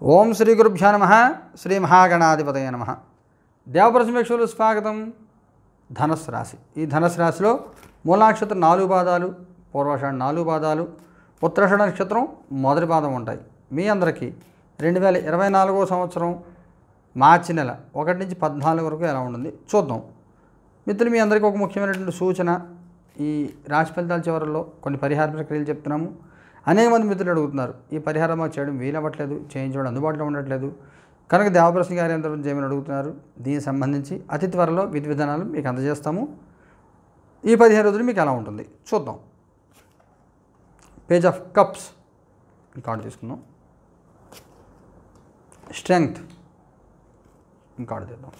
ఓం శ్రీ గురుభ్యో నమః. శ్రీ మహాగణాధిపతయ నమః. దేవప్రసమేశ్వరులు స్వాగతం. ధనుస్సు రాశి. ఈ ధనుస్సు రాశిలో మూల నక్షత్రం 4 పాదాలు, పూర్వాషాఢ 4 పాదాలు, ఉత్తరాషాఢ నక్షత్రం మొదటి పాదం ఉంటాయి. మీ అందరికీ 2024వ సంవత్సరం మార్చి నెల 1 నుంచి 14 వరకు ఎలా ఉంటుంది చూద్దాం. మిత్రులు, మీ అందరికీ ఒక ముఖ్యమైనటువంటి సూచన. ఈ రాశి ఫలితాల చివరిలో కొన్ని పరిహార ప్రక్రియలు చెప్తున్నాము. అనేక మంది మిత్రులు అడుగుతున్నారు, ఈ పరిహారం మాకు చేయడం వీలవ్వట్లేదు, చేయించడం అందుబాటులో ఉండట్లేదు కనుక దేవప్రసన్న గారి ఎంత చేయమని అడుగుతున్నారు. దీనికి సంబంధించి అతి త్వరలో విధి విధానాలు మీకు అందజేస్తాము. ఈ 15 రోజులు మీకు ఎలా ఉంటుంది చూద్దాం. పేజ్ ఆఫ్ కప్స్ ఈ కార్డు తీసుకుందాం. స్ట్రెంగ్త్ ఈ కార్డు తీద్దాం.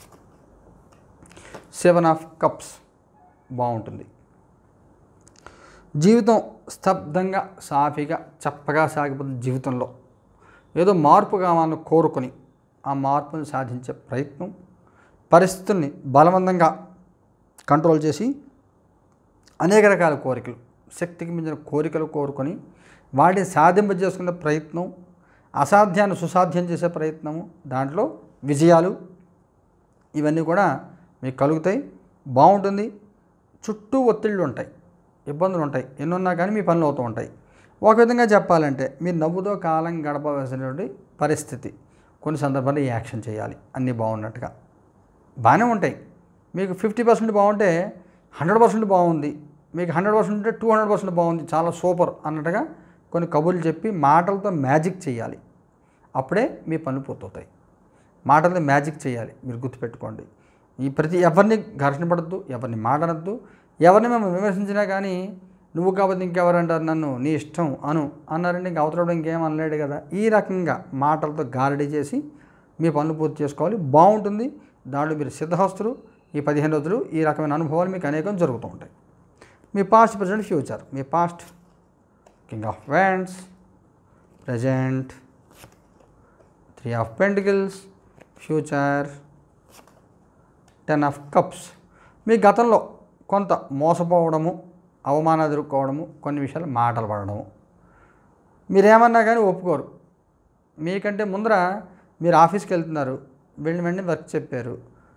7 ఆఫ్ కప్స్ బాగుంటుంది. జీవితం స్తబ్దంగా సాఫీగా చప్పగా సాగిపోతున్న జీవితంలో ఏదో మార్పు కావాలని కోరుకొని ఆ మార్పును సాధించే ప్రయత్నం, పరిస్థితుల్ని బలవంతంగా కంట్రోల్ చేసి అనేక రకాల కోరికలు, శక్తికి మించిన కోరికలు కోరుకొని వాటిని సాధింపజేసుకునే ప్రయత్నం, అసాధ్యాన్ని సుసాధ్యం చేసే ప్రయత్నము, దాంట్లో విజయాలు ఇవన్నీ కూడా మీకు కలుగుతాయి. బాగుంటుంది. చుట్టూ ఒత్తిళ్ళు ఉంటాయి, ఇబ్బందులు ఉంటాయి, ఎన్నున్నా కానీ మీ పనులు అవుతూ ఉంటాయి. ఒక విధంగా చెప్పాలంటే మీరు నవ్వుతో కాలం గడపవలసినటువంటి పరిస్థితి. కొన్ని సందర్భాల్లో యాక్షన్ చేయాలి. అన్నీ బాగున్నట్టుగా బాగానే ఉంటాయి. మీకు 50% బాగుంటే 100% బాగుంది, మీకు 100% ఉంటే 200% బాగుంది, చాలా సూపర్ అన్నట్టుగా కొన్ని కబుర్లు చెప్పి మాటలతో మ్యాజిక్ చేయాలి. అప్పుడే మీ పనులు పూర్తవుతాయి. మాటలతో మ్యాజిక్ చేయాలి. మీరు గుర్తుపెట్టుకోండి. ఎవరిని ఘర్షణ పడద్దు, ఎవరిని మాట్లాడద్దు. ఎవరిని మేము విమర్శించినా కానీ నువ్వు కాబట్టి ఇంకెవరంటారు నన్ను, నీ ఇష్టం అన్నారంటే ఇంక అవతల ఇంకేం అనలేడు కదా. ఈ రకంగా మాటలతో గారడీ చేసి మీ పనులు పూర్తి చేసుకోవాలి. బాగుంటుంది. దాంట్లో మీరు సిద్ధహస్తులు. ఈ 15 రోజులు ఈ రకమైన అనుభవాలు మీకు అనేకం జరుగుతూ ఉంటాయి. మీ పాస్ట్, ప్రజెంట్, ఫ్యూచర్. మీ past king of wands, present 3 of pentacles, future 10 of cups. మీ గతంలో కొంత మోసపోవడము, అవమానాలు ఎదుర్కోవడము, కొన్ని విషయాలు మాటలు పడడము. మీరేమన్నా కానీ ఒప్పుకోరు. మీకంటే ముందర మీరు ఆఫీస్కి వెళ్తున్నారు, వెళ్ళి వెంటనే వర్క్ చెప్పారు,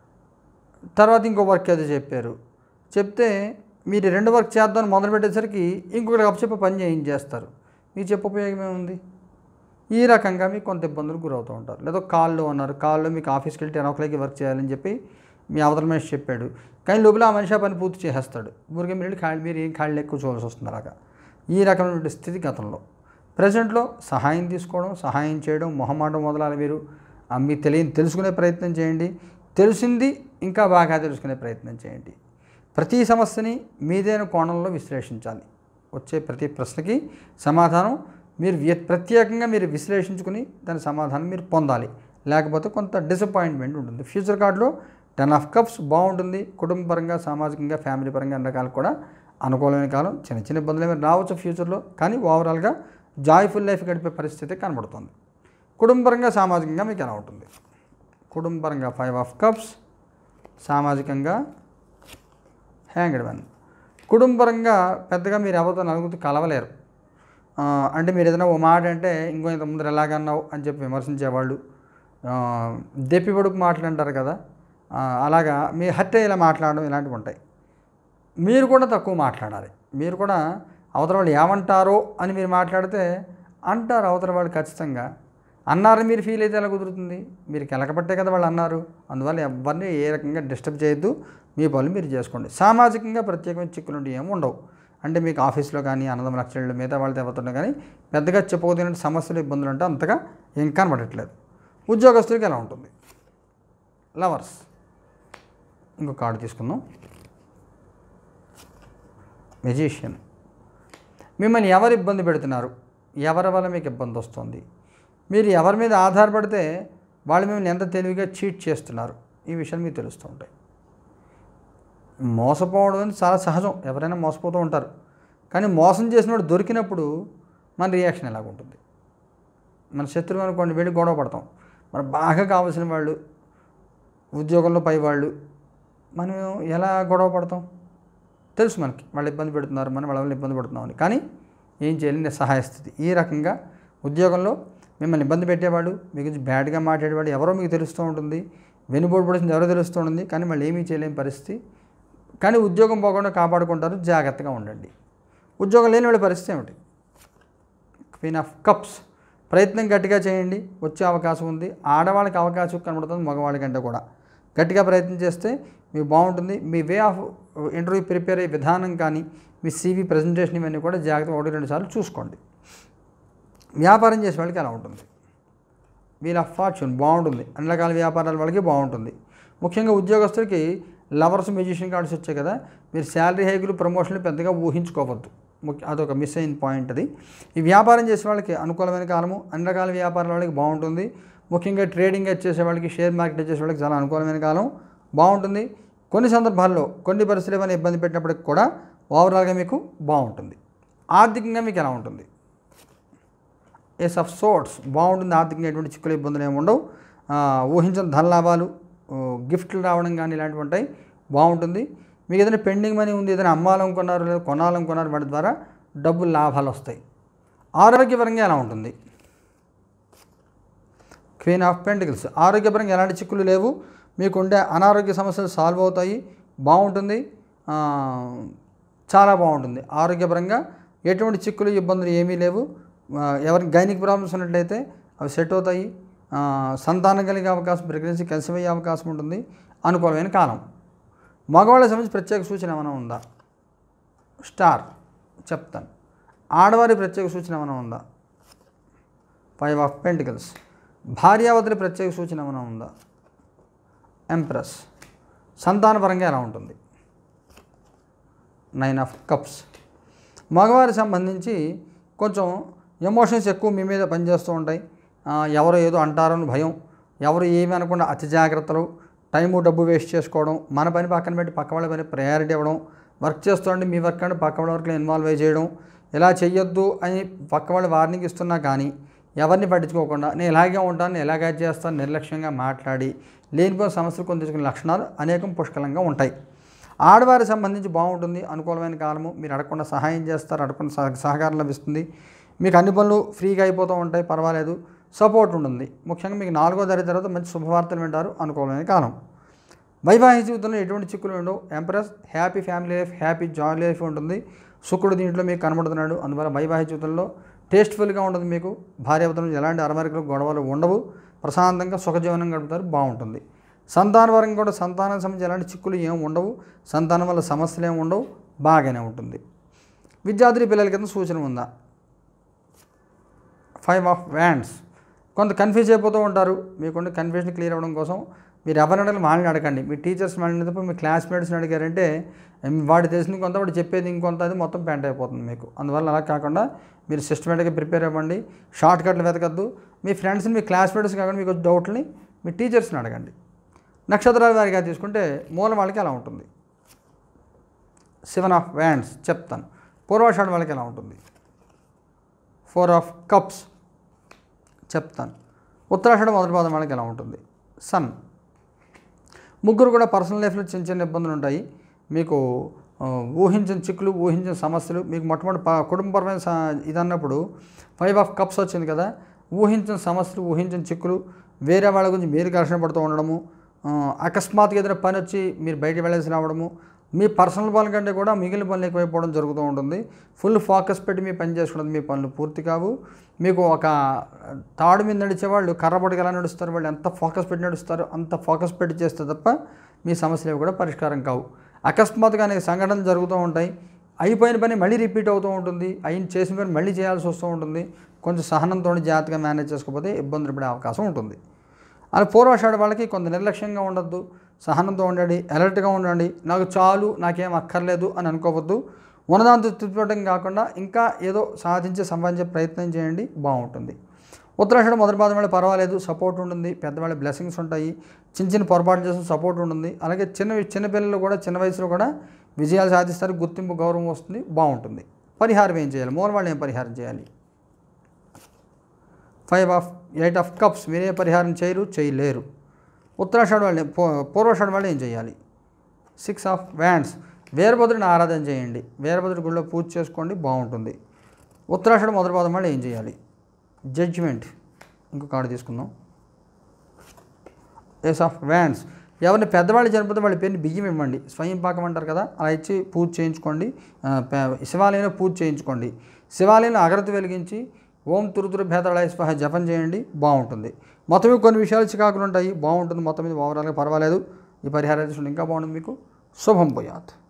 తర్వాత ఇంకో వర్క్ ఏదో చెప్పారు. చెప్తే మీరు 2 వర్క్ చేద్దామని మొదలుపెట్టేసరికి ఇంకొకరికి అప్పచెప్పి పని చేయించేస్తారు. మీకు చెప్పే ఉపయోగం ఏముంది? ఈ రకంగా మీకు కొంత ఇబ్బందులు గురవుతూ ఉంటారు. లేదా కాల్లో ఉన్నారు, కాల్లో మీకు ఆఫీస్కి వెళ్ళి 10 o'clockకి వర్క్ చేయాలని చెప్పి మీ అవతల మనిషి చెప్పాడు, కానీ లోపల ఆ మనిషి ఆ పని పూర్తి చేసేస్తాడు. ఊరికే మీరు ఏం ఖాళీ ఎక్కువ చూడాల్సి వస్తుంది. అలాగా ఈ రకమైన స్థితి గతంలో. ప్రజెంట్లో సహాయం తీసుకోవడం, సహాయం చేయడం, మొహమాటం మొదలాలి. మీరు మీకు తెలుసుకునే ప్రయత్నం చేయండి. తెలిసింది ఇంకా బాగా తెలుసుకునే ప్రయత్నం చేయండి. ప్రతి సమస్యని మీదైన కోణంలో విశ్లేషించాలి. వచ్చే ప్రతి ప్రశ్నకి సమాధానం మీరు ప్రత్యేకంగా మీరు విశ్లేషించుకుని దాని సమాధానం మీరు పొందాలి. లేకపోతే కొంత డిసప్పాయింట్మెంట్ ఉంటుంది. ఫ్యూచర్ కార్డులో 10 ఆఫ్ కప్స్ బాగుంటుంది. కుటుంబపరంగా, సామాజికంగా, ఫ్యామిలీ పరంగా అన్ని రకాలు కూడా అనుకూలమైన కాలం. చిన్న చిన్న ఇబ్బందులు ఏమైనా రావచ్చు ఫ్యూచర్లో, కానీ ఓవరాల్గా జాయ్ఫుల్ లైఫ్ గడిపే పరిస్థితి కనబడుతుంది. కుటుంబపరంగా, సామాజికంగా మీకు ఎలా ఉంటుంది? కుటుంబపరంగా 5 ఆఫ్ కప్స్, సామాజికంగా హ్యాంగ్డ్ మ్యాన్. కుటుంబపరంగా పెద్దగా మీరు ఎవరితో నలుగురితో కలవలేరు. అంటే మీరు ఏదైనా ఓ మాట అంటే ఇంకో ఇంత ముందర ఎలాగన్నావు అని చెప్పి విమర్శించేవాళ్ళు, దెప్పిపడుపు మాటలు అంటారు కదా, అలాగా మీ హత్య ఇలా మాట్లాడడం ఇలాంటివి ఉంటాయి. మీరు కూడా తక్కువ మాట్లాడాలి. మీరు కూడా అవతల వాళ్ళు ఏమంటారో అని మీరు మాట్లాడితే అంటారు అవతల వాళ్ళు ఖచ్చితంగా. అన్నారని మీరు ఫీల్ అయితే ఎలా కుదురుతుంది? మీరు కెలకబట్టే కదా వాళ్ళు అన్నారు. అందువల్ల ఎవరిని ఏ రకంగా డిస్టర్బ్ చేయొద్దు. మీ పనులు మీరు చేసుకోండి. సామాజికంగా ప్రత్యేకమైన చిక్కులు ఏమి ఉండవు. అంటే మీకు ఆఫీస్లో కానీ, అన్నదమ్ముల లక్షలు మిగతా వాళ్ళతో ఎవరుతున్నా కానీ పెద్దగా చెప్పుకోదగిన సమస్యలు, ఇబ్బందులు అంటే అంతగా ఏం కనబడట్లేదు. ఉద్యోగస్తులకి ఎలా ఉంటుంది? లవర్స్. ఇంకో కార్డు తీసుకుందాం. మెజిషియన్. మిమ్మల్ని ఎవరు ఇబ్బంది పెడుతున్నారు, ఎవరి వల్ల మీకు ఇబ్బంది వస్తుంది, మీరు ఎవరి మీద ఆధారపడితే వాళ్ళు మిమ్మల్ని ఎంత తెలివిగా చీట్ చేస్తున్నారు, ఈ విషయాలు మీకు తెలుస్తూ ఉంటాయి. మోసపోవడం అనేది చాలా సహజం. ఎవరైనా మోసపోతూ ఉంటారు. కానీ మోసం చేసినప్పుడు దొరికినప్పుడు మన రియాక్షన్ ఎలాగుంటుంది? మన శత్రువు అనుకోండి, వెళ్ళి గొడవ పడతాం. మనకు బాగా కావాల్సిన వాళ్ళు, ఉద్యోగంలో పై వాళ్ళు, మనం ఎలా గొడవ పడతాం? తెలుసు మనకి వాళ్ళు ఇబ్బంది పెడుతున్నారు, మనం వాళ్ళ ఇబ్బంది పడుతున్నామని. కానీ ఏం చేయాలి? నిస్సహాయ స్థితి. ఈ రకంగా ఉద్యోగంలో మిమ్మల్ని ఇబ్బంది పెట్టేవాడు, మీ గురించి బ్యాడ్గా మాట్లాడేవాడు ఎవరో మీకు తెలుస్తూ ఉంటుంది, వెనుబోటు పడుతుంది ఎవరో తెలుస్తూ ఉంటుంది, కానీ మళ్ళీ ఏమీ చేయలేని పరిస్థితి. కానీ ఉద్యోగం పోకుండా కాపాడుకుంటారు, జాగ్రత్తగా ఉండండి. ఉద్యోగం లేని వాళ్ళ పరిస్థితి ఏమిటి? Queen of cups. ప్రయత్నం గట్టిగా చేయండి, వచ్చే అవకాశం ఉంది. ఆడవాళ్ళకి అవకాశం కనబడుతుంది మగవాళ్ళకంటే కూడా. గట్టిగా ప్రయత్నం చేస్తే మీకు బాగుంటుంది. మీ వే ఆఫ్ ఇంటర్వ్యూ ప్రిపేర్ అయ్యే విధానం కానీ, మీ CV ప్రజెంటేషన్ ఇవన్నీ కూడా జాగ్రత్తగా 1-2 సార్లు చూసుకోండి. వ్యాపారం చేసే వాళ్ళకి ఎలా ఉంటుంది? వీల్ ఆఫ్ ఫార్చ్యూన్ బాగుంటుంది. అన్ని రకాల వ్యాపారాల వాళ్ళకి బాగుంటుంది. ముఖ్యంగా ఉద్యోగస్తులకి లవర్స్, మ్యూజిషియన్ కార్డ్స్ వచ్చాయి కదా, మీరు శాలరీ హైకులు, ప్రమోషన్లు పెద్దగా ఊహించుకోవద్దు. అదొక మిస్ అయిన పాయింట్ అది. ఈ వ్యాపారం చేసే వాళ్ళకి అనుకూలమైన కాలము. అన్ని రకాల వ్యాపారాల వాళ్ళకి బాగుంటుంది. ముఖ్యంగా ట్రేడింగ్ చేసే వాళ్ళకి, షేర్ మార్కెట్ చేసే వాళ్ళకి చాలా అనుకూలమైన కాలం, బాగుంటుంది. కొన్ని సందర్భాల్లో కొన్ని పరిస్థితులు ఏమైనా ఇబ్బంది పెట్టినప్పటికి కూడా ఓవరాల్గా మీకు బాగుంటుంది. ఆర్థికంగా మీకు ఎలా ఉంటుంది? ఏస్ ఆఫ్ సోర్ట్స్ బాగుంటుంది. ఆర్థికంగా ఎటువంటి చిక్కులు, ఇబ్బందులు ఏమి ఉండవు. ఊహించిన ధన లాభాలు, గిఫ్ట్లు రావడం కానీ ఇలాంటివి ఉంటాయి, బాగుంటుంది. మీకు ఏదైనా పెండింగ్ మనీ ఉంది, ఏదైనా అమ్మాలనుకున్నారు లేదా కొనాలనుకున్నారు, వాటి ద్వారా డబ్బులు లాభాలు వస్తాయి. ఆరోగ్యపరంగా ఎలా ఉంటుంది? Queen of pentacles. ఆరోగ్యపరంగా ఎలాంటి చిక్కులు లేవు. మీకు ఉండే అనారోగ్య సమస్యలు సాల్వ్ అవుతాయి, బాగుంటుంది. చాలా బాగుంటుంది. ఆరోగ్యపరంగా ఎటువంటి చిక్కులు, ఇబ్బందులు ఏమీ లేవు. ఎవరికి గైనిక్ ప్రాబ్లమ్స్ ఉన్నట్లయితే అవి సెట్ అవుతాయి. సంతానం కలిగే అవకాశం, ప్రెగ్నెన్సీ కలిసిపోయే అవకాశం ఉంటుంది. అనుకూలమైన కాలం. మగవాళ్ళకి సంబంధించి ప్రత్యేక సూచన ఏమైనా ఉందా? స్టార్ చెప్తాను. ఆడవారి ప్రత్యేక సూచన ఏమైనా ఉందా? 5 ఆఫ్ పెంటికల్స్. భార్యావతుల ప్రత్యేక సూచన ఏమైనా ఉందా? ఎంప్రెస్. సంతానపరంగా ఎలా ఉంటుంది? 9 ఆఫ్ కప్స్. మగవారికి సంబంధించి కొంచెం ఎమోషన్స్ ఎక్కువ మీ మీద పనిచేస్తూ ఉంటాయి. ఎవరో ఏదో అంటారని భయం, ఎవరు ఏమి అనకుండా అతి జాగ్రత్తలు, టైము డబ్బు వేస్ట్ చేసుకోవడం, మన పని పక్కన పెట్టి పక్క వాళ్ళ పని ప్రయారిటీ ఇవ్వడం, వర్క్ చేస్తుంటే మీ వర్క్ అంటే పక్క వాళ్ళ వర్క్లో ఇన్వాల్వ్ అయ్యి చేయడం, ఇలా చెయ్యొద్దు అని పక్క వాళ్ళు వార్నింగ్ ఇస్తున్నా కానీ ఎవరిని పట్టించుకోకుండా నేను ఇలాగే ఉంటాను, నేను ఇలాగే చేస్తాను, నిర్లక్ష్యంగా మాట్లాడి లేనిపోయిన సమస్యలు కొని తెచ్చుకునే లక్షణాలు అనేకం పుష్కలంగా ఉంటాయి. ఆడవారికి సంబంధించి బాగుంటుంది. అనుకూలమైన కాలము. మీరు అడగకుండా సహాయం చేస్తారు, అడగకుండా సహకారం లభిస్తుంది. మీకు అన్ని పనులు ఫ్రీగా అయిపోతూ ఉంటాయి, పర్వాలేదు. సపోర్ట్ ఉంటుంది. ముఖ్యంగా మీకు 4వ తరగతి తర్వాత మంచి శుభవార్తలు వింటారు. అనుకూలమైన కాలం. వైవాహిక జీవితంలో ఎటువంటి చిక్కులు ఉండవు. Empress. Happy family life, happy joy life ఉంటుంది. శుక్రుడు దీంట్లో మీకు కనబడుతున్నాడు. అందువల్ల వైవాహిక జీవితంలో టేస్ట్ఫుల్గా ఉంటుంది. మీకు భార్యాభర్తల నుంచి ఎలాంటి అరమరికలు, గొడవలు ఉండవు. ప్రశాంతంగా సుఖజీవనం గడుపుతారు, బాగుంటుంది. సంతానపరంగా కూడా సంతానం సంబంధించి ఎలాంటి చిక్కులు ఏమి ఉండవు. సంతానం వల్ల సమస్యలు ఏమి ఉండవు, బాగానే ఉంటుంది. విద్యార్థి పిల్లల కింద సూచన ఉందా? 5 ఆఫ్ వ్యాండ్స్. కొంత కన్ఫ్యూజ్ అయిపోతూ ఉంటారు. మీకుండే కన్ఫ్యూజన్ క్లియర్ అవ్వడం కోసం మీరు ఎవరిని అడగాలి వాళ్ళని అడగండి. మీ టీచర్స్ వాళ్ళని తప్ప మీ క్లాస్మేట్స్ని అడిగారంటే వాడు తెలిసింది కొంత, వాడు చెప్పేది ఇంకొంత, అది మొత్తం పెంట అయిపోతుంది మీకు. అందువల్ల అలా కాకుండా మీరు సిస్టమేటిక్గా ప్రిపేర్ అవ్వండి. షార్ట్ కట్లు వెతకద్దు. మీ ఫ్రెండ్స్ని, మీ క్లాస్మేట్స్ కాకుండా మీకు డౌట్ని మీ టీచర్స్ని అడగండి. నక్షత్రాల వారిగా తీసుకుంటే మూలం వాళ్ళకి ఎలా ఉంటుంది? 7 ఆఫ్ వ్యాండ్స్ చెప్తాను. పూర్వాషాఢ వాళ్ళకి ఎలా ఉంటుంది? 4 ఆఫ్ కప్స్ చెప్తాను. ఉత్తరాషాఢ మొదటి పాదం వాళ్ళకి ఎలా ఉంటుంది? సన్. ముగ్గురు కూడా పర్సనల్ లైఫ్లో చిన్న చిన్న ఇబ్బందులు ఉంటాయి. మీకు ఊహించిన చిక్కులు, ఊహించిన సమస్యలు. మీకు మొట్టమొదటి కుటుంబపరమైన ఇదన్నప్పుడు 5 ఆఫ్ కప్స్ వచ్చింది కదా. ఊహించిన సమస్యలు, ఊహించిన చిక్కులు, వేరే వాళ్ళ గురించి మీరు ఘర్షణ పడుతూ ఉండడము, అకస్మాత్తుగా ఏదైనా పని వచ్చి మీరు బయట వెళ్ళాల్సి రావడము, మీ పర్సనల్ పనుల కంటే కూడా మిగిలిన పనులు ఎక్కువైపోవడం జరుగుతూ ఉంటుంది. ఫుల్ ఫోకస్ పెట్టి మీ పని చేసుకోవడం, మీ పనులు పూర్తి కావు. మీకు ఒక తాడు మీద నడిచేవాళ్ళు కర్ర పట్టుకు ఎలా నడుస్తారు, వాళ్ళు ఎంత ఫోకస్ పెట్టి నడుస్తారు, అంత ఫోకస్ పెట్టి చేస్తే తప్ప మీ సమస్యలు కూడా పరిష్కారం కావు. అకస్మాత్తుగా అనేక సంఘటనలు జరుగుతూ ఉంటాయి. అయిపోయిన పని మళ్ళీ రిపీట్ అవుతూ ఉంటుంది. చేసిన పని మళ్ళీ చేయాల్సి వస్తూ ఉంటుంది. కొంచెం సహనంతో జాగ్రత్తగా మేనేజ్ చేసుకోకపోతే ఇబ్బందులు పడే అవకాశం ఉంటుంది. అలా పూర్వాషాఢ వాళ్ళకి కొంత నిర్లక్ష్యంగా ఉండద్దు, సహనంతో ఉండండి, అలర్ట్గా ఉండండి. నాకు చాలు, నాకేం అక్కర్లేదు అని అనుకోవద్దు. ఉన్నదాంతో తృప్తిపడటం కాకుండా ఇంకా ఏదో సంపాదించే ప్రయత్నం చేయండి, బాగుంటుంది. ఉత్తరాషాఢ మొదటి పాదం వాళ్ళు పర్వాలేదు, సపోర్ట్ ఉంటుంది. పెద్దవాళ్ళ బ్లెస్సింగ్స్ ఉంటాయి. చిన్న చిన్న పొరపాట్లు చేసిన సపోర్ట్ ఉంటుంది. అలాగే చిన్నపిల్లలు కూడా చిన్న వయసులో కూడా విజయాలు సాధిస్తారు, గుర్తింపు, గౌరవం వస్తుంది, బాగుంటుంది. పరిహారం ఏం చేయాలి? మూల వాళ్ళు ఏం పరిహారం చేయాలి? 8 ఆఫ్ కప్స్. మీరే పరిహారం చేయలేరు. ఉత్తరాషాఢ వాళ్ళు, పూర్వాషాఢ వాళ్ళు ఏం చేయాలి? 6 ఆఫ్ వ్యాండ్స్. వీరభద్రుడిని ఆరాధన చేయండి. వీరభద్రుడి గుడిలో పూజ చేసుకోండి, బాగుంటుంది. ఉత్తరాషాఢ మొదటి పాదం వాళ్ళు ఏం చేయాలి? జడ్జిమెంట్. ఇంకో కార్డు తీసుకుందాం. Ace of wands. ఎవరిని పెద్దవాళ్ళు చనిపోతే వాళ్ళ పేరుని బియ్యం ఇవ్వండి. స్వయం పాకం అంటారు కదా, అలా ఇచ్చి పూజ చేయించుకోండి. శివాలయంలో పూజ చేయించుకోండి. శివాలయంలో అగరత్తి వెలిగించి ఓం తురుతురు భేదళాయ స్వాహ జపం చేయండి, బాగుంటుంది. మొత్తం కొన్ని విషయాలు చికాకులు ఉంటాయి, బాగుంటుంది. మొత్తం మీద ఓవరాల్గా పర్వాలేదు. ఈ పరిహారం ఇంకా బాగుంటుంది. మీకు శుభం పోయాత్.